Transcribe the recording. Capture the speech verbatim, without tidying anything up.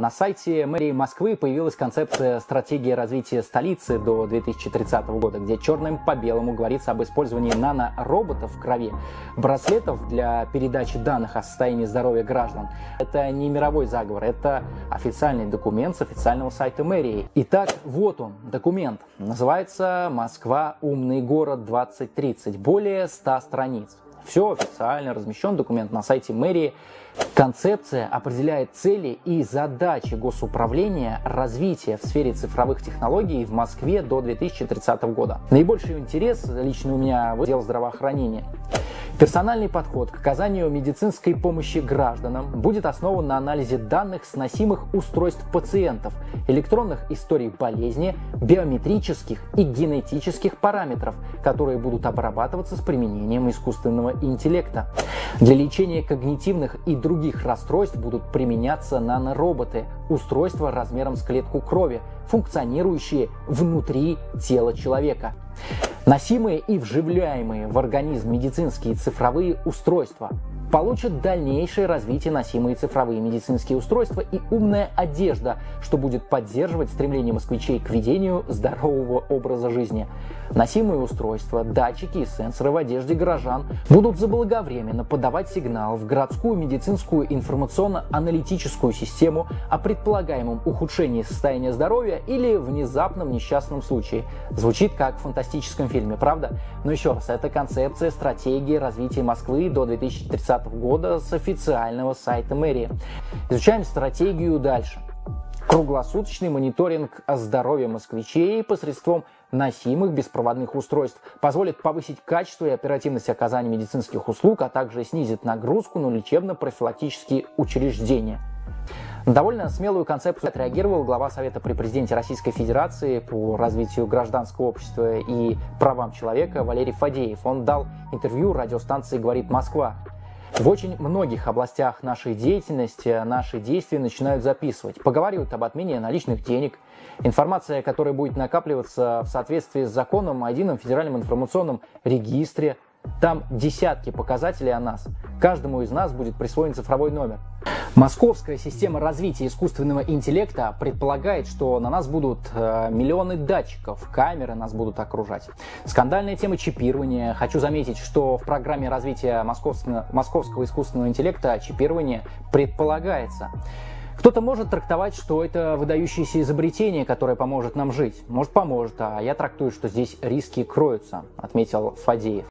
На сайте мэрии Москвы появилась концепция стратегии развития столицы до две тысячи тридцатого года, где черным по белому говорится об использовании нанороботов в крови, браслетов для передачи данных о состоянии здоровья граждан. Это не мировой заговор, это официальный документ с официального сайта мэрии. Итак, вот он, документ. Называется «Москва. Умный город двадцать тридцать». Более ста страниц. Все официально, размещен документ на сайте мэрии. Концепция определяет цели и задачи госуправления развития в сфере цифровых технологий в Москве до две тысячи тридцатого года. Наибольший интерес лично у меня в отдел здравоохранения. Персональный подход к оказанию медицинской помощи гражданам будет основан на анализе данных сносимых устройств пациентов, электронных историй болезни, биометрических и генетических параметров, которые будут обрабатываться с применением искусственного интеллекта. Для лечения когнитивных и других расстройств будут применяться нанороботы, устройства размером с клетку крови, функционирующие внутри тела человека. Носимые и вживляемые в организм медицинские цифровые устройства получат дальнейшее развитие носимые цифровые медицинские устройства и умная одежда, что будет поддерживать стремление москвичей к ведению здорового образа жизни. Носимые устройства, датчики и сенсоры в одежде горожан будут заблаговременно подавать сигнал в городскую медицинскую информационно-аналитическую систему о предполагаемом ухудшении состояния здоровья или внезапном несчастном случае. Звучит как в фантастическом фильме, правда? Но еще раз, это концепция стратегии развития Москвы до две тысячи тридцатого года с официального сайта мэрии. Изучаем стратегию дальше. Круглосуточный мониторинг здоровья москвичей посредством носимых беспроводных устройств позволит повысить качество и оперативность оказания медицинских услуг, а также снизит нагрузку на лечебно-профилактические учреждения. На довольно смелую концепцию отреагировал глава Совета при президенте Российской Федерации по развитию гражданского общества и правам человека Валерий Фадеев. Он дал интервью радиостанции «Говорит Москва». В очень многих областях нашей деятельности наши действия начинают записывать. Поговаривают об отмене наличных денег. Информация, которая будет накапливаться в соответствии с законом о едином федеральном информационном регистре. Там десятки показателей о нас. Каждому из нас будет присвоен цифровой номер. Московская система развития искусственного интеллекта предполагает, что на нас будут э, миллионы датчиков, камеры нас будут окружать. Скандальная тема чипирования. Хочу заметить, что в программе развития московского, московского искусственного интеллекта чипирование предполагается. Кто-то может трактовать, что это выдающееся изобретение, которое поможет нам жить. Может, поможет, а я трактую, что здесь риски кроются, отметил Фадеев.